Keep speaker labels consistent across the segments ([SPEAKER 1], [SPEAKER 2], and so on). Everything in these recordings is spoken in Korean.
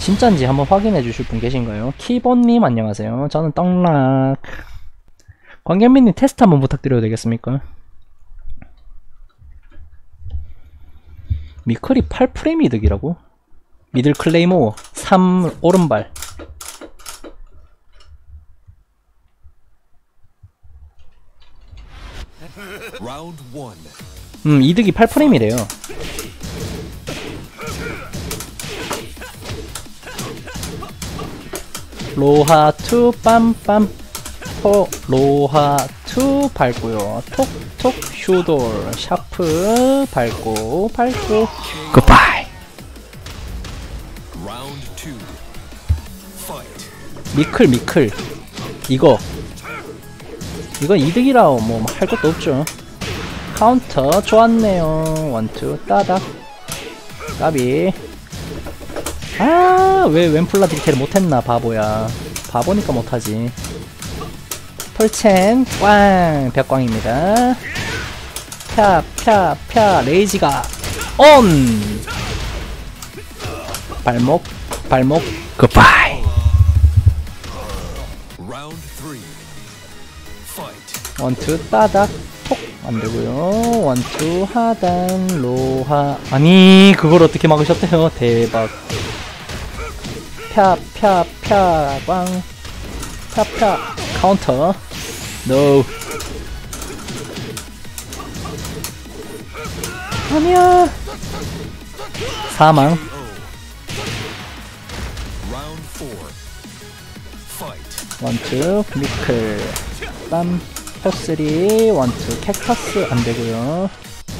[SPEAKER 1] 진짠지 한번 확인해 주실 분 계신가요? 키본님 안녕하세요. 저는 떡락. 광견민님 테스트 한번 부탁드려도 되겠습니까? 미클이 8프레임 이득이라고? 미들 클레이모 3 오른발. 이득이 8프레임이래요. 로하2 빰빰 포 로하2 밟고요. 톡톡 슈돌 샤프 밟고 굿바이. 미클 이건 이득이라고 뭐 할 것도 없죠. 카운터 좋았네요. 원투 따닥 까비. 아, 왜 웬플라 딜캐를 못했나 바보야. 바보니까 못하지. 톨첸 꽝 벽광입니다. 펴 레이지가 온. 발목 굿바이. 원투 따닥 톡 안되고요. 원투 하단 로하. 아니 그걸 어떻게 막으셨대요. 대박. 펴 꽝 펴 카운터 노. 아니야. 사망. 원투 미클 빰 포3 원투 캡커스 안되고요.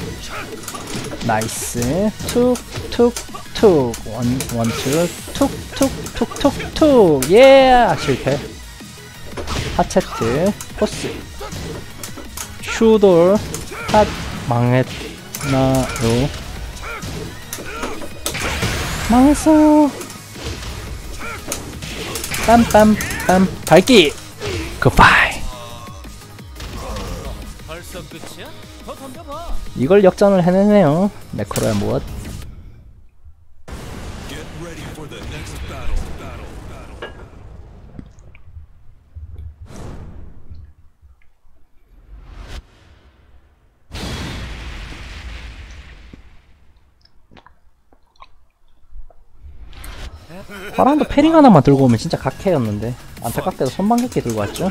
[SPEAKER 1] 나이스 툭툭툭 원투 툭툭툭툭툭 예 실패. 하체트 포스 슈돌 핫 망했나요? 망했어. 빰빰빰 발기 굿바이. 벌써 끝이야? 더 덤벼봐. 이걸 역전을 해내네요. 매크로야 무엇? 화랑도 패링 하나만 들고 오면 진짜 각해였는데 안타깝게도 손방귀끼 들고 왔죠.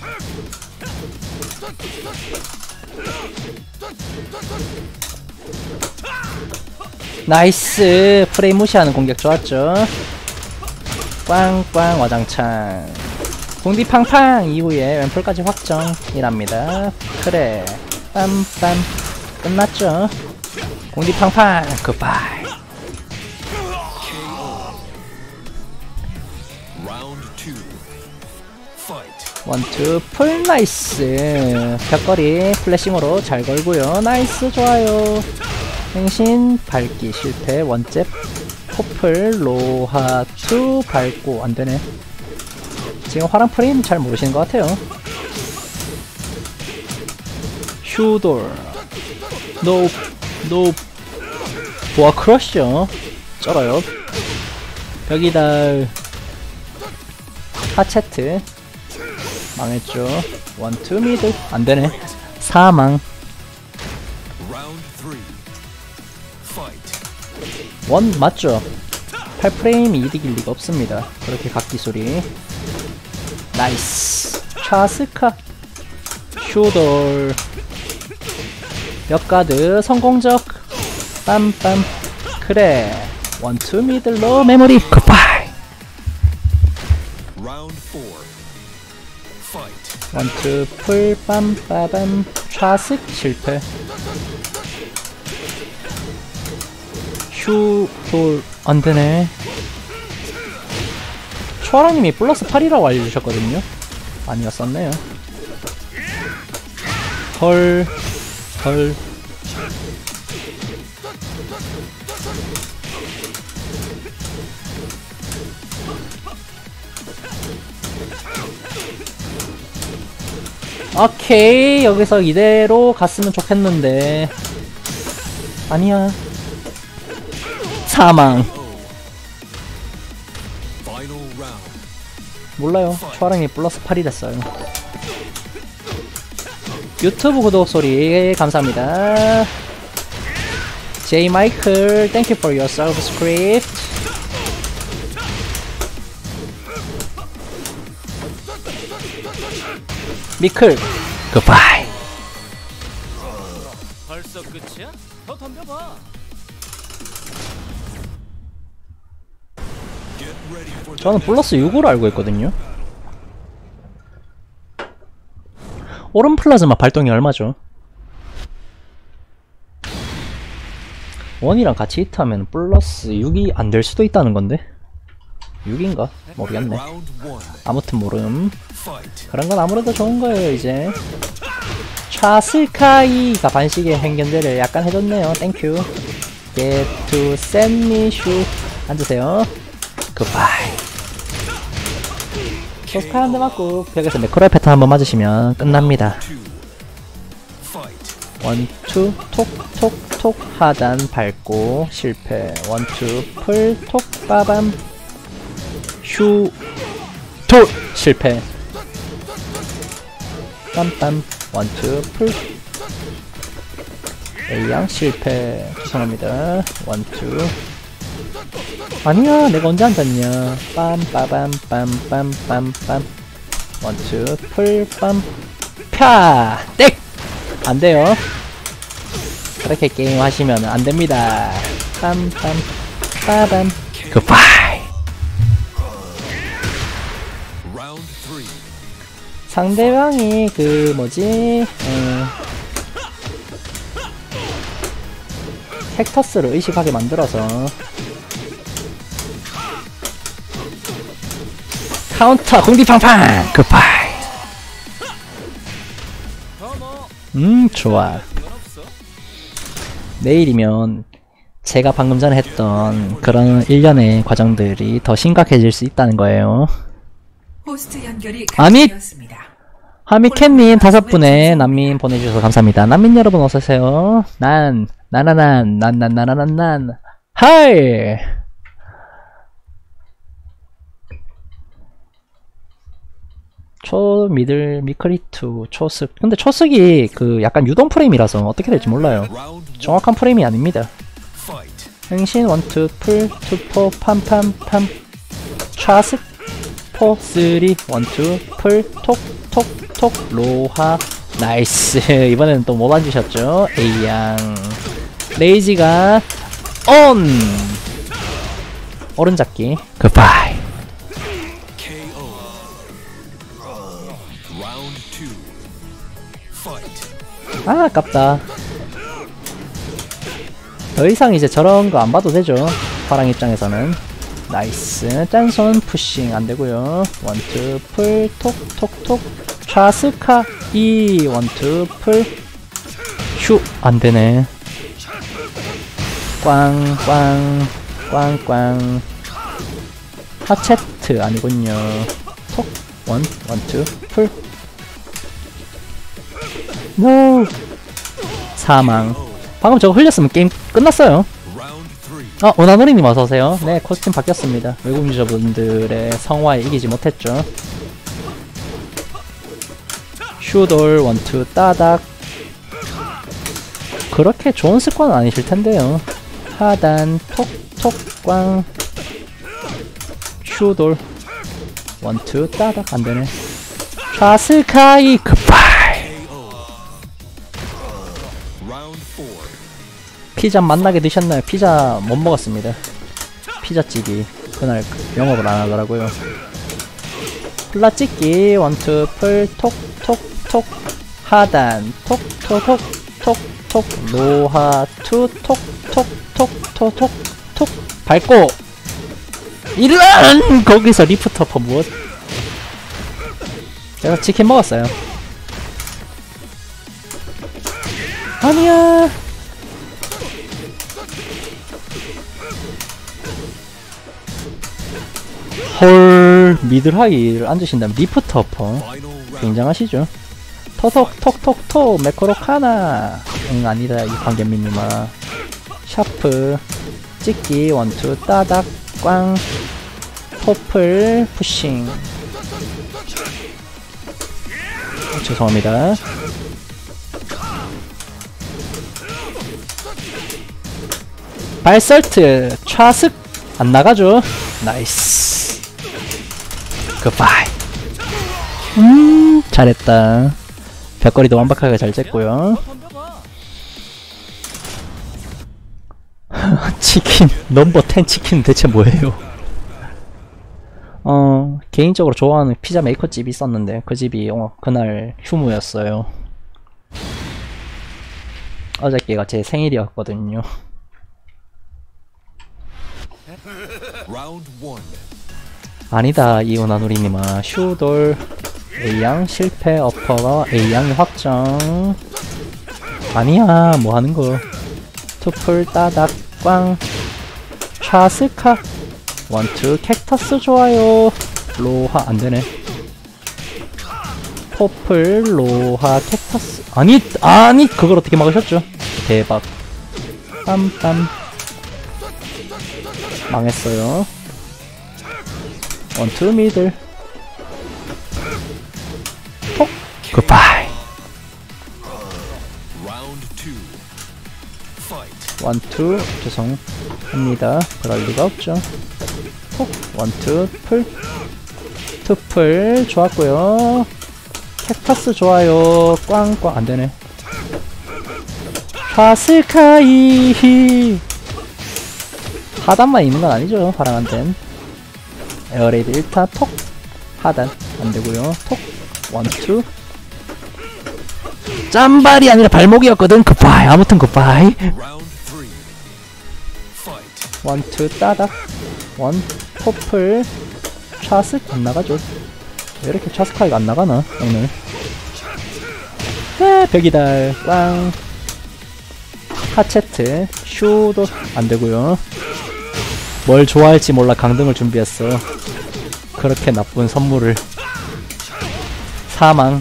[SPEAKER 1] 나이스. 프레임 무시하는 공격 좋았죠. 꽝꽝 와장창 공디팡팡 이후에 왼풀까지 확정이랍니다. 그래 빰빰 끝났죠. 공디팡팡 굿바이. 원투 풀 나이스. 벽거리 플래싱으로 잘 걸고요. 나이스 좋아요. 행신 밟기 실패. 원잽 포플 로하2 밟고 안되네. 지금 화랑 프레임 잘 모르시는 것 같아요. 슈돌 노 보아 크러쉬요. 쩔어요. 벽이다. 하체트 망했죠. 원투 미들 안되네. 사망. 원 맞죠? 8프레임이 이득일 리가 없습니다. 그렇게 각기소리. 나이스. 차스카 슈돌 역가드 성공적 빰빰. 그래 원투 미들로 메모리 굿바이. 원투 풀 빰빠밤 좌식 실패. 슈돌 안되네. 초아랑님이 플러스 8이라고 알려주셨거든요. 아니었었네요. 헐 오케이. 여기서 이대로 갔으면 좋겠는데 아니야. 사망. 몰라요. 초아랑이 플러스 8이 됐어요. 유튜브 구독 소리 감사합니다. J 마이클, thank you for your subscript. 미클, goodbye.
[SPEAKER 2] 벌써 끝이야? 더 덤벼봐.
[SPEAKER 1] 저는 플러스 6으로 알고 있거든요. 오른 플라즈마 발동이 얼마죠? 원이랑 같이 히트하면 플러스 6이 안 될 수도 있다는 건데 6인가? 모르겠네. 아무튼 모름. 그런 건 아무래도 좋은 거예요. 이제 차스카이가 반식의 행견제를 약간 해줬네요. 땡큐. Get to send me shoe. 앉으세요. 굿바이. 소스카 한 대 맞고 벽에서 매크로의 패턴 한번 맞으시면 끝납니다. 원투 톡톡톡 하단 밟고 실패. 원투 풀 톡 빠밤 슈 돌 실패. 빰빰 원투 풀 A양 실패. 죄송합니다. 원투 아니야 내가 언제 앉았냐. 빰빠밤 빰빰빰빰 원투 풀빰 펴 땡! 안돼요. 그렇게 게임 하시면 안됩니다. 빰빰 빠밤 굿바이. 상대방이 그 뭐지 헥터스를 의식하게 만들어서 카운터 공디팡팡 굿바이. 좋아. 내일이면 제가 방금 전에 했던 그런 일련의 과정들이 더 심각해질 수 있다는 거예요. 아니 하미캣님 5분의 난민 보내주셔서 감사합니다. 난민 여러분 어서오세요. 난나나난 하이. 초 미들 미크리투 초습. 근데 초습이 그 약간 유동 프레임이라서 어떻게 될지 몰라요. 정확한 프레임이 아닙니다. 행신 원투 풀 투포 팜팜팜 차습 포 쓰리 원투 풀 톡톡톡 로하 나이스. 이번에는 또 못 앉으셨죠? A양 레이지가 온 오른 잡기 굿바이. 아 아깝다. 더 이상 이제 저런 거 안 봐도 되죠. 파랑 입장에서는. 나이스. 짠손 푸싱 안되고요. 원투 풀 톡톡톡 좌스카 이 원투 풀 슈 안되네. 꽝꽝 꽝꽝 하체트 아니군요. 톡 원투 풀 노 사망. 방금 저거 흘렸으면 게임 끝났어요. 오나노리님 어서오세요. 네 코스튬 바뀌었습니다. 외국 유저분들의 성화에 이기지 못했죠. 슈돌 원투 따닥. 그렇게 좋은 습관은 아니실텐데요. 하단 톡톡 꽝 슈돌 원투 따닥 안되네. 좌스카이 급발. 피자 만나게 드셨나요? 피자 못 먹었습니다. 피자집이 그날 영업을 안 하더라고요. 플라 찍기 원투 풀 톡톡톡 하단 톡톡톡톡톡 로하 투 톡톡톡톡톡 톡 밟고 이런 거기서 리프터퍼 무엇? 제가 치킨 먹었어요. 아니야. 헐 미들하이를 앉으신다면 리프터퍼 굉장하시죠. 토톡톡톡톡 매코로카나. 아니다 이 광견민님아. 샤프 찍기 원투 따닥 꽝 퍼플 푸싱. 죄송합니다. 발설트 좌슥 안 나가죠. 나이스. 굿바이. 잘했다. 벽거리도 완벽하게 잘 쬐고요. 치킨 넘버 10 치킨은 대체 뭐예요? 개인적으로 좋아하는 피자 메이커 집이 있었는데 그 집이 그날 휴무였어요. 어저께가 제 생일이었거든요. 아니다 이오나누리님아. 슈돌 A양 실패. 어퍼가 A양이 확정. 아니야 뭐하는거. 투풀 따닥 꽝. 좌스카 원투 캡터스 좋아요. 로하 안되네. 퍼플 로하 캡터스. 아니 그걸 어떻게 막으셨죠? 대박. 빰빰. 망했어요. 원투 미들. 톡. 굿바이. 원투 죄송합니다. 그럴리가 없죠. 톡. 원투 풀. 투풀 좋았고요. 캡터스 좋아요. 꽝꽝 안되네. 좌스카이. 하단만 있는건 아니죠 파랑한텐. 에어레이드 1타 톡. 하단 안되고요. 톡. 원투. 짬발이 아니라 발목이었거든. 굿바이. 아무튼 굿바이. 원투 따닥. 원 퍼플. 좌스 안나가죠. 왜 이렇게 좌스카이가 안나가나 오늘. 벽이달 꽝. 하체트 슈도 안되고요. 뭘 좋아할지 몰라 강등을 준비했어. 그렇게 나쁜 선물을. 사망.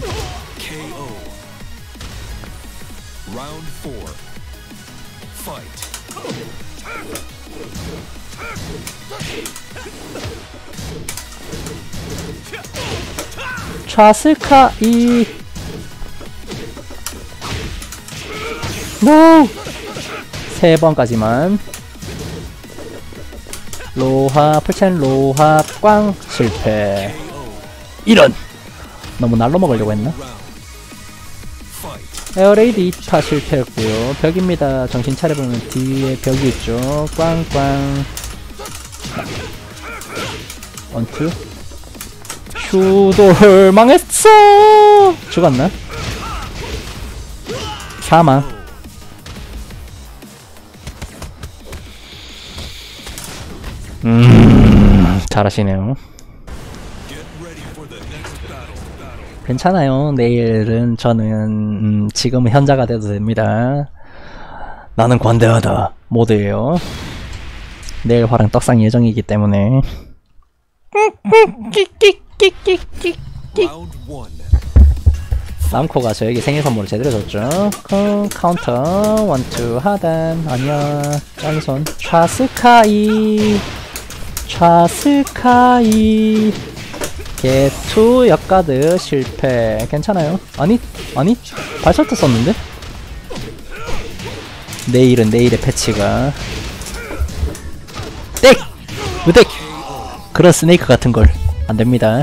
[SPEAKER 1] 좌스카이. 노! 3번까지만. 로하 풀첸 로하 꽝 실패. 이런! 너무 날로 먹으려고 했나? 에어레이드 2타 실패했고요. 벽입니다. 정신 차려보면 뒤에 벽이 있죠. 꽝꽝. 원투. 슈돌 망했어. 죽었나? 사망. 잘하시네요. 괜찮아요. 내일은 저는 지금은 현자가 돼도 됩니다. 나는 관대하다 모드예요. 내일 화랑 떡상 예정이기 때문에. 남코가 저에게 생일 선물을 제대로 줬죠. 카운터 원투 하단. 아니야 짠손. 좌스카이. 좌스카이. 개투 역가드 실패. 괜찮아요. 아니 발설트 썼는데? 내일은 내일의 패치가. 땡! 으덱! 그런 스네이크 같은걸 안됩니다.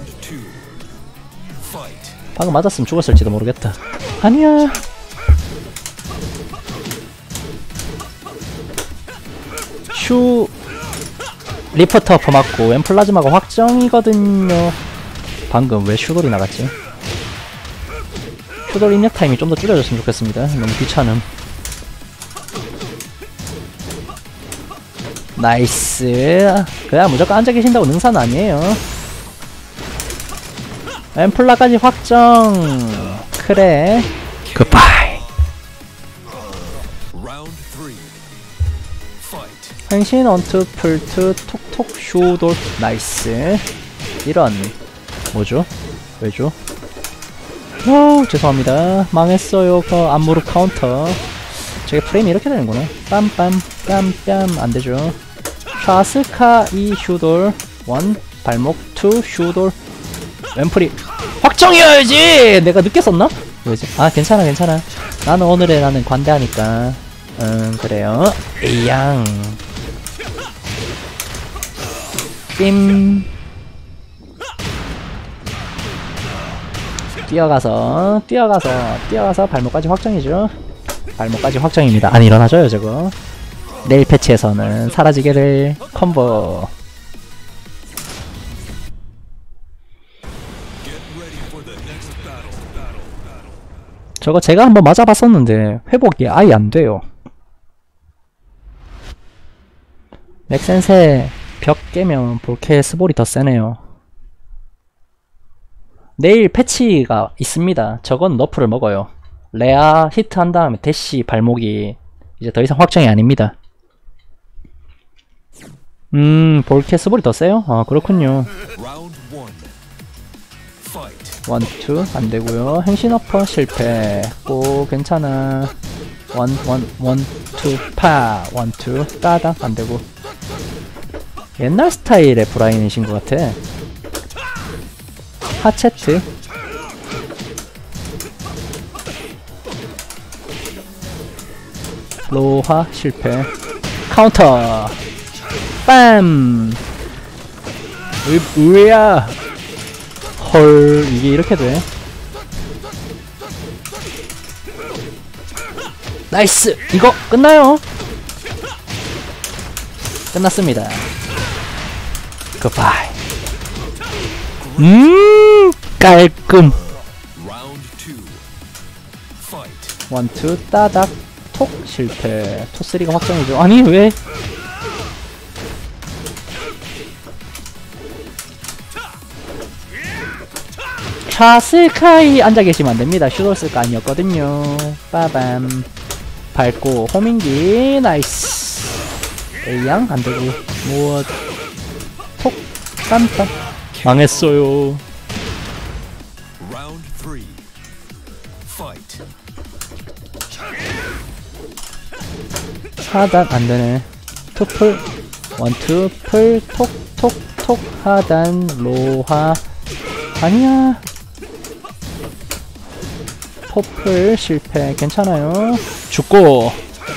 [SPEAKER 1] 방금 맞았으면 죽었을지도 모르겠다. 아니야. 슈 리포트 어퍼 맞고 웬 플라즈마가 확정이거든요. 방금 왜 슈돌이 나갔지? 슈돌 입력 타임이 좀 더 줄여줬으면 좋겠습니다. 너무 귀찮음. 나이스. 그냥 무조건 앉아 계신다고 능사는 아니에요. 엠플라까지 확정. 그래. 굿바이. 행신 원투 풀투 톡톡 슈돌. 나이스. 이런. 뭐죠? 왜죠? 오 죄송합니다. 망했어요. 그 안무르 카운터. 저게 프레임이 이렇게 되는구나. 빰빰 뺨뺨 안되죠. 좌스카 이 슈돌. 원 발목 투 슈돌 왼풀이 확정이어야지. 내가 늦게 썼나? 왜지? 아 괜찮아 괜찮아. 나는 오늘의 나는 관대하니까. 그래요. 에이양 빔 뛰어가서 발목까지 확정이죠. 발목까지 확정입니다. 안 일어나줘요 저거. 내일 패치에서는 사라지게를 콤보. 저거 제가 한번 맞아봤었는데 회복이 아예 안돼요. 맥센세 벽 깨면 볼케 스볼이 더 세네요. 내일 패치가 있습니다. 저건 너프를 먹어요. 레아 히트 한 다음에 대시 발목이 이제 더 이상 확정이 아닙니다. 볼케 스볼이 더 세요? 아 그렇군요. 원투 안되고요. 행신 어퍼 실패. 오 괜찮아. 원투 파 원투 따닥 안되고. 옛날 스타일의 브라인이신 것 같아. 하체트 로하 실패. 카운터 빰. 으야 헐 이게 이렇게 돼. 나이스. 이거 끝나요. 끝났습니다. 굿바이. 깔끔. 원투 따닥 톡 실패. 투3가 확정이죠. 아니 왜 샤스카이 앉아계시면 안됩니다. 슈돌스가 아니었거든요. 빠밤 밟고 호밍기 나이스. 에이양 안되고 무엇 톡 깜빡 망했어요. 하단 안되네. 투풀 원투 풀 톡톡톡 하단 로하 아니야. 포플 실패. 괜찮아요. 죽고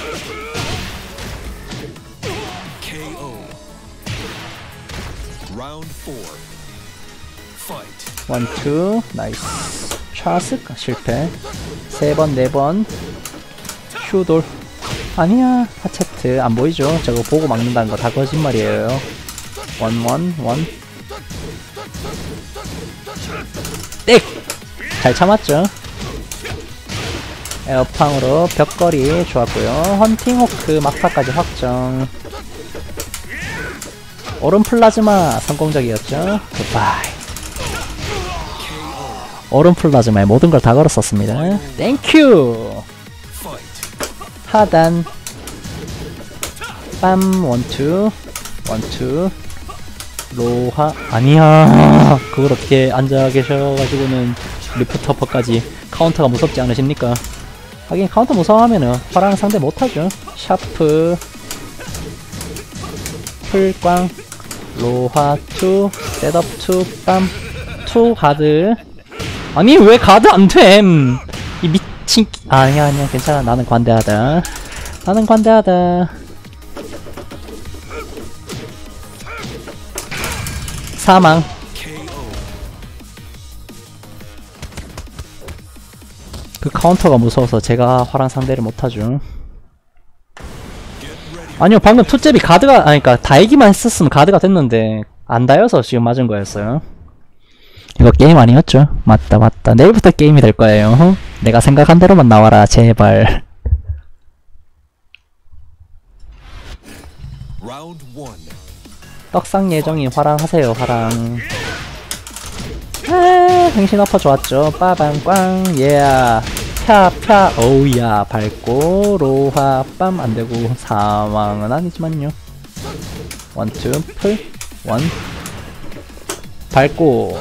[SPEAKER 1] 원투 나이스. 차스 실패. 3번 4번 슈돌 아니야. 하체트 안보이죠? 저거 보고 막는다는 거 다 거짓말이에요. 원 땡! 잘 참았죠? 에어팡으로 벽거리 좋았고요. 헌팅호크 막타까지 확정. 오른 플라즈마 성공적이었죠? 굿바이. 오른 플라즈마에 모든 걸 다 걸었었습니다. 땡큐! 하단 빰 원투 로하 아니야. 그걸 어떻게 앉아 계셔가지고는 리프트 어퍼까지. 카운터가 무섭지 않으십니까? 하긴 카운터 무서워하면은 화랑 상대 못하죠. 샤프 풀광 로하 투 셋업 투 빰 투 가드. 아니 왜 가드 안됨. 이 미친. 아니야 괜찮아. 나는 관대하다. 사망. 그 카운터가 무서워서 제가 화랑 상대를 못하죠. 아니요 방금 투잽이 가드가 그니까 다이기만 했었으면 가드가 됐는데 안 다여서 지금 맞은 거였어요. 이거 게임 아니었죠? 맞다 내일부터 게임이 될 거예요. 내가 생각한 대로만 나와라 제발. 떡상 예정이 화랑 하세요. 화랑. 행신 어퍼 좋았죠. 빠밤 꽝 예야 펴 오우야 밟고 로하 빰 안되고 사망은 아니지만요. 원투 풀 원 밟고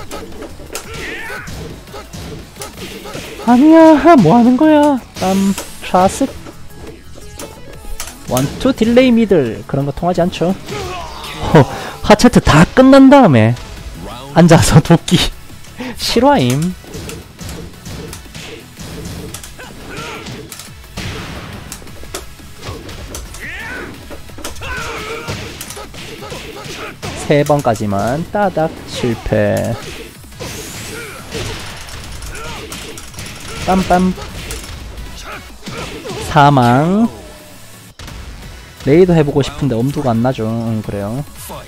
[SPEAKER 1] 아니야 뭐하는거야. 빰 좌습 원투 딜레이 미들 그런거 통하지 않죠. 하체트 다 끝난 다음에 앉아서 돕기 실화임. 세 번까지만 따닥 실패. 빰빰 사망. 레이더 해보고 싶은데 엄두가 안 나죠. 그래요.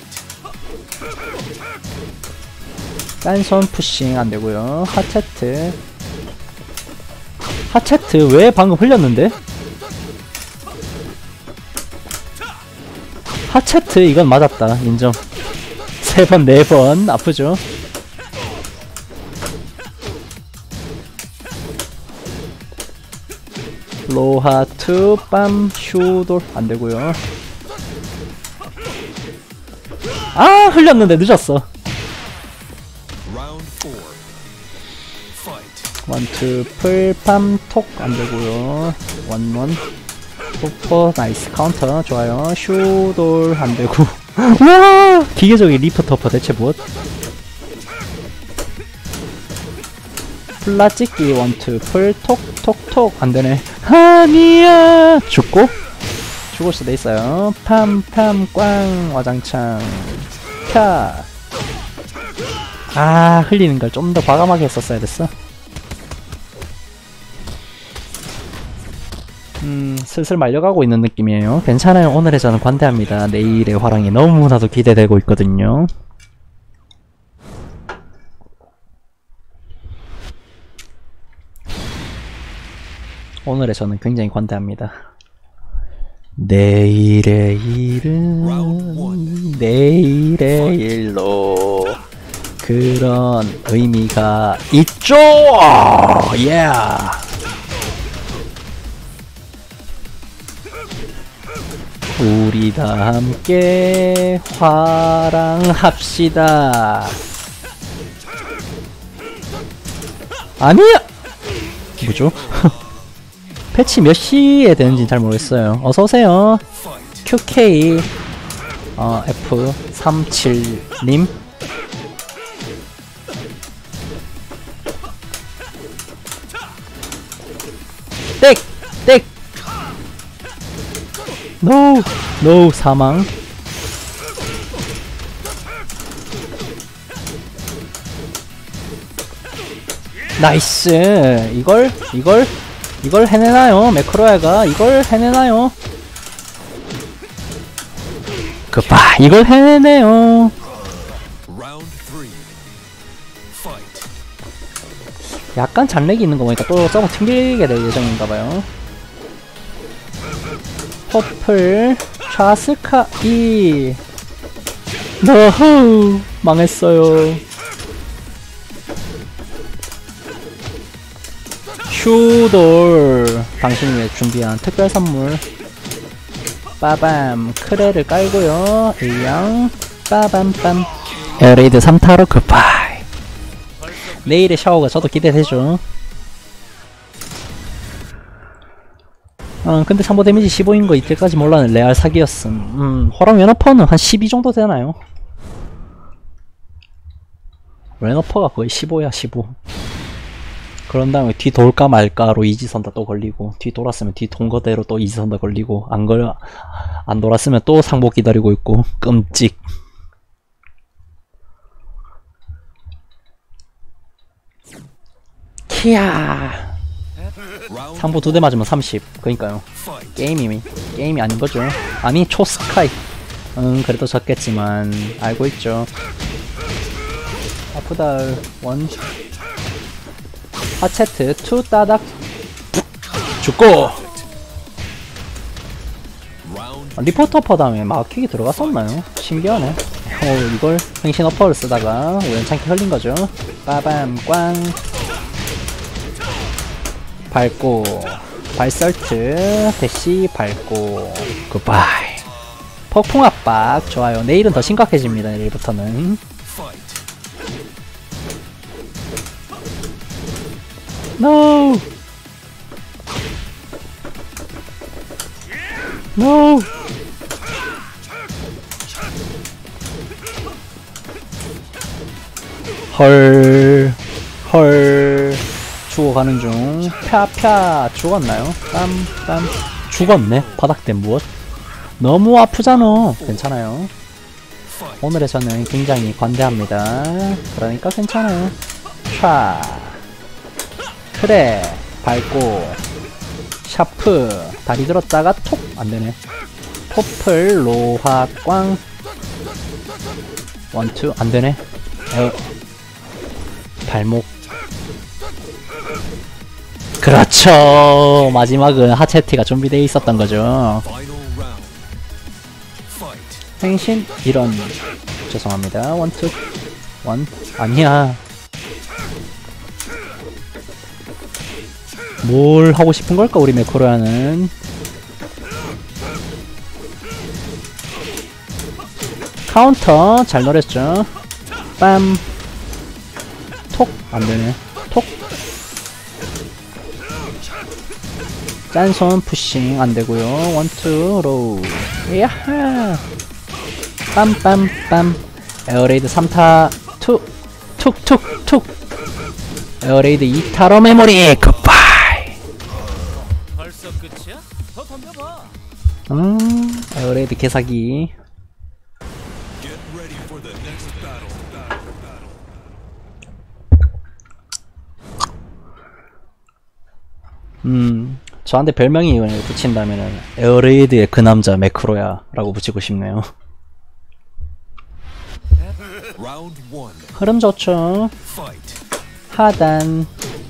[SPEAKER 1] 딴손 푸싱 안 되고요. 하체트. 하체트 왜 방금 흘렸는데? 하체트 이건 맞았다. 인정. 세 번, 네 번 아프죠? 로하트 빰 슈돌 안 되고요. 아 흘렸는데 늦었어. 원투 풀팜 톡 안되고요. 원원 포퍼 나이스 카운터 좋아요. 슈돌 안되고 와 기계적인 리프 터퍼 대체 무엇? 플라 찍기 원투 풀 톡 톡 톡 안되네. 아니야 죽고? 죽을 수도 있어요. 팜팜 꽝 와장창 캬. 아 흘리는걸 좀 더 과감하게 했었어야 됐어. 슬슬 말려가고 있는 느낌이에요. 괜찮아요. 오늘의 저는 관대합니다. 내일의 화랑이 너무나도 기대되고 있거든요. 오늘의 저는 굉장히 관대합니다. 내일의 일은 내일의 일로 그런 의미가 있죠. 예. 우리 다 함께 화랑합시다. 아니야! 뭐죠? 패치 몇 시에 되는지 잘 모르겠어요. 어서오세요. QK F37님. 땡! 땡! 노! 노! 사망. 나이스! 이걸 해내나요? 매크로야가 이걸 해내나요? 그봐 이걸 해내네요. 약간 잔렉이 있는 거 보니까 또 저거 튕기게 될 예정인가봐요. 퍼플 좌스카 이 너후 망했어요. 슈돌 당신이 위해 준비한 특별 선물 빠밤 크레를 깔고요. A양 빠밤빰 에어레이드 3타로 굿바이. 내일의 샤워가 저도 기대되죠. 근데 참고 데미지 15인 거 이때까지 몰라는 레알 사기였음. 호랑 웨너퍼는 한 12 정도 되나요? 웨너퍼가 거의 15야 15. 그런 다음에 뒤 돌까 말까로 이지선다 또 걸리고, 뒤 돌았으면 뒤 돈 거대로 또 이지선다 걸리고, 안 돌았으면 또 상복 기다리고 있고, 끔찍. 키야. 상보 2대 맞으면 30. 그니까요. 게임이 아닌 거죠. 아니, 초스카이. 그래도 졌겠지만, 알고 있죠. 아프다. 원. 하체트 2 따닥 죽고. 리포터퍼 다음에 마킹이 들어갔었나요? 신기하네. 이걸 행신어퍼를 쓰다가 우연찮게 흘린거죠. 빠밤 꽝 밟고 발설트 대시 밟고 굿바이. 폭풍 압박 좋아요. 내일은 더 심각해집니다. 내일부터는. No! No! 헐 죽어가는 중. 펴 죽었나요? 빰빰 죽었네. 바닥된 무엇? 너무 아프잖아. 괜찮아요. 오늘의 저는 굉장히 관대합니다. 그러니까 괜찮아요. 촤 그래 밟고 샤프 다리 들었다가 톡 안되네. 포플 로하꽝 원투 안되네. 발목 그렇죠. 마지막은 하체티가 준비되어 있었던 거죠. 행신 이런 죄송합니다. 원투 원 아니야. 뭘 하고 싶은 걸까 우리 메코로야는. 카운터 잘 노렸죠. 빰 톡 안되네. 톡 짠손 푸싱 안되고요. 원투 로우 야하 빰빰빰 에어레이드 3타 툭툭툭 에어레이드 2타로 메모리 굿바이.
[SPEAKER 2] 벌써 끝이야? 더 덤벼봐.
[SPEAKER 1] 에어레이드 개사기. 저한테 별명이 붙인다면은 에어레이드의 그 남자 매크로야 라고 붙이고 싶네요. 흐름 좋죠. 하단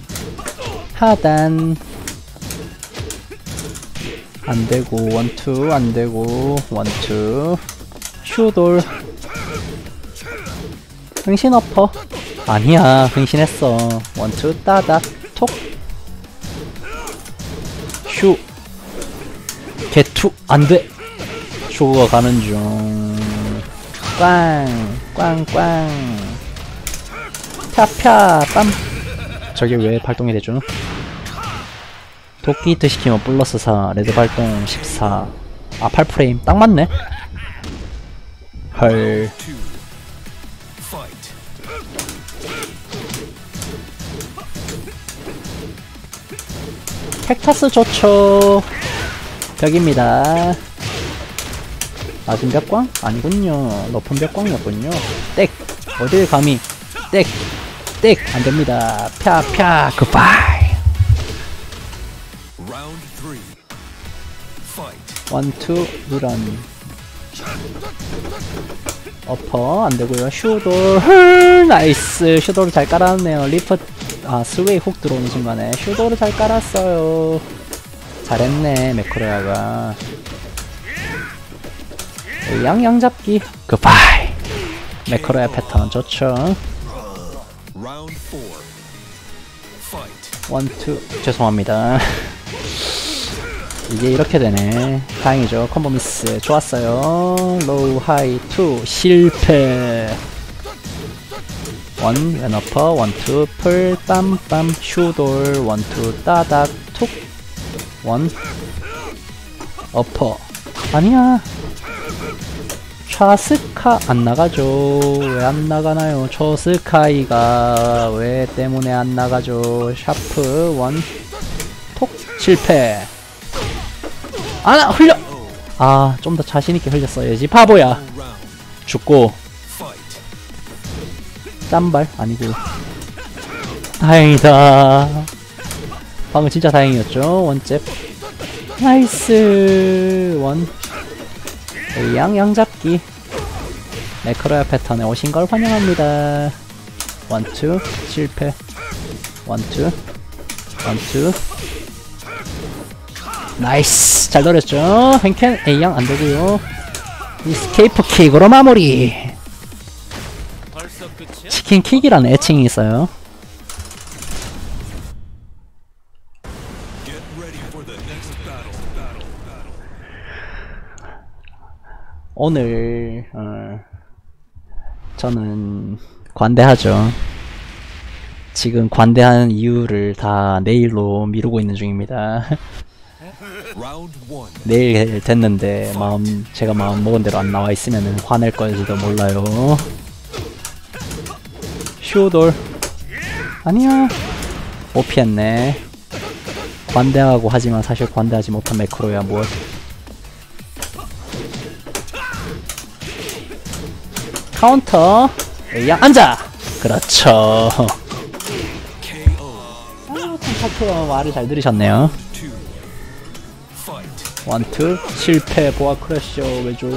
[SPEAKER 1] 안되고 원투 안되고 원투 슈돌 흥신 어퍼 아니야 흥신했어. 원투 따닥 톡 슈 개투 안돼. 슈가 가는 중 꽝꽝꽝 펴펴 빰. 저게 왜 발동이 되죠? 도끼 히트 시키면 플러스 4 레드 발동 14. 아 8프레임 딱 맞네. 헐 팩타스 좋죠. 벽입니다. 낮은 벽광? 아니군요. 높은 벽광이었군요. 땡! 어딜 감히 땡! 땡! 안됩니다. 펴펴 굿바이. 원투 이런 어퍼 안되고요. 슈돌 나이스. 슈돌을 잘 깔았네요. 리프 스웨이 훅 들어오는 순간에 슈돌을 잘 깔았어요. 잘했네 메코로야가. 양잡기 굿바이. 메코로야 패턴 좋죠. 원투 죄송합니다. 이게 이렇게 되네. 다행이죠. 콤보 미스 좋았어요. 로우 하이 투 실패. 원 왼어퍼 원투 풀 빰빰 슈돌 원투 따닥 툭 원 어퍼 아니야. 샤스카 안 나가죠. 왜 안 나가나요? 초스카이가 왜 때문에 안 나가죠? 샤프 원 톡 실패. 아나 흘려. 아 좀 더 자신있게 흘렸어야지. 바보야. 죽고 짠발 아니고 다행이다. 방금 진짜 다행이었죠. 원잽 나이스. 원 양잡기 매크로야 패턴에 오신 걸 환영합니다. 원투 실패. 원투 원투 나이스. 잘 노렸죠. 횡캔 A양 안되고요. 이스케이프 킥으로 마무리.
[SPEAKER 2] 벌써 끝이야?
[SPEAKER 1] 치킨 킥이라는 애칭이 있어요. 오늘 저는 관대하죠. 지금 관대한 이유를 다 내일로 미루고 있는 중입니다. 내일 됐는데 제가 마음 먹은 대로 안 나와 있으면 화낼 거지도 몰라요. 슈돌. 아니야. 못 피했네. 관대하고 하지만 사실 관대하지 못한 매크로야 뭘. 카운터. 에이야 앉아. 그렇죠. 참 착해요. 말을 잘 들으셨네요. 원투 실패. 보아 크래셔 왜죠.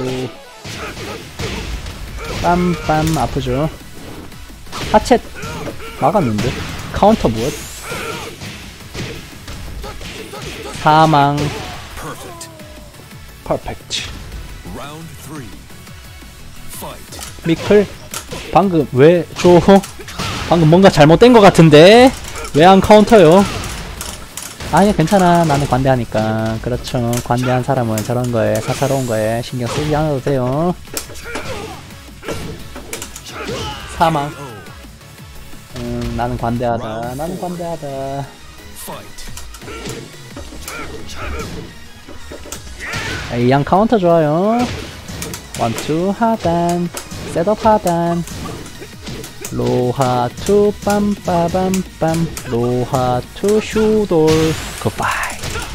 [SPEAKER 1] 빰빰 아프죠. 하체 막았는데. 카운터 무엇. 사망. 퍼펙트. 미클 방금 왜 줘? 방금 뭔가 잘못된 것 같은데 왜 안 카운터요? 아니 괜찮아. 나는 관대하니까. 그렇죠. 관대한 사람은 저런 거에 사사로운 거에 신경 쓰지 않아도 돼요. 사망. 나는 관대하다. 나는 관대하다. A양 카운터 좋아요. 원투 하단. 셋업 하단. 로하 투 빰빠밤빰. 로하 투 슈돌. 굿바이.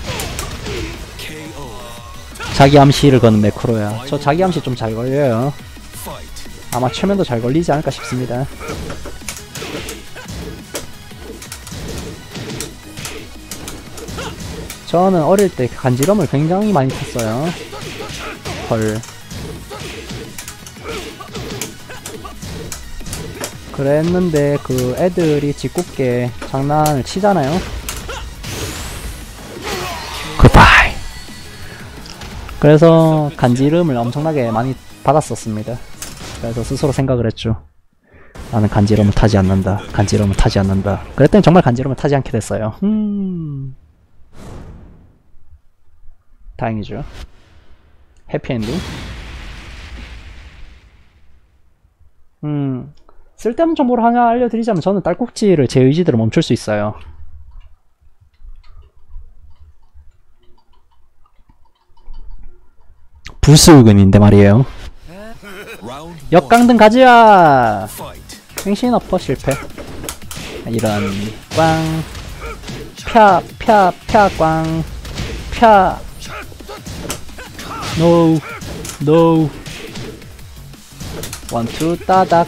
[SPEAKER 1] 자기 암시를 거는 매크로야. 저 자기 암시 좀 잘 걸려요. 아마 최면도 잘 걸리지 않을까 싶습니다. 저는 어릴 때 간지럼을 굉장히 많이 탔어요. 헐. 그랬는데 그 애들이 짓궂게 장난을 치잖아요. 굿바이. 그래서 간지럼을 엄청나게 많이 받았었습니다. 그래서 스스로 생각을 했죠. 나는 간지럼을 타지 않는다. 간지럼을 타지 않는다. 그랬더니 정말 간지럼을 타지 않게 됐어요. 다행이죠. 해피엔딩. 쓸데없는 정보를 하나 알려드리자면 저는 딸꾹질을 제 의지대로 멈출 수 있어요. 부수근인데 말이에요. 역강등 가지야. 행신 어퍼 실패. 이런 꽝. 펴 꽝. 펴. 노. 노. 원투 따닥.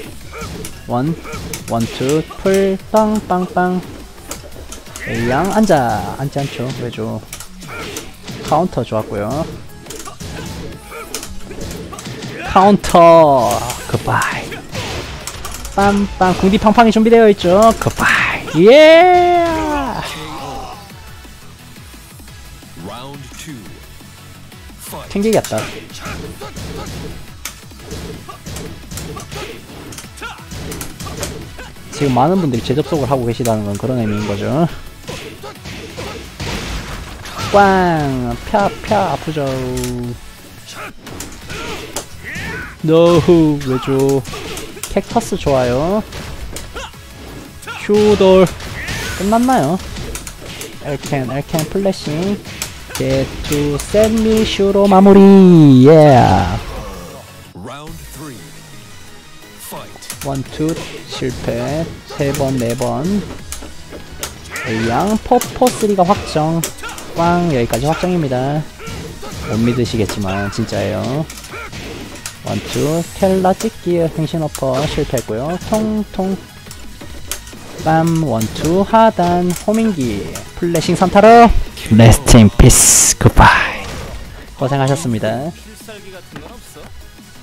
[SPEAKER 1] 원투 풀 빵빵빵. A양 앉아. 앉지 않죠. 왜죠. 카운터 좋았고요. 카운터. 굿바이. 빰빰. 궁디 팡팡이 준비되어 있죠. 굿바이. 예. 튕기겠다. 지금 많은 분들이 재접속을 하고 계시다는 건 그런 의미인 거죠. 꽝. 펴 아프죠. 노후. 왜죠. 캡터스 좋아요. 슈돌. 끝났나요? 엘켄 플래싱. Get to set me 슈로 마무리. Yeah. 원투 실패. 3번 4번. A양 퍼포3가 확정. 꽝. 여기까지 확정입니다. 못 믿으시겠지만 진짜예요. 원투 텔라 찍기. 행신 어퍼 실패했고요. 통통 빰. 원투 하단 호밍기. 플래싱 산타로. 레스트 인 피스. 굿바이. 고생하셨습니다.
[SPEAKER 2] 필살기 같은 건 없어?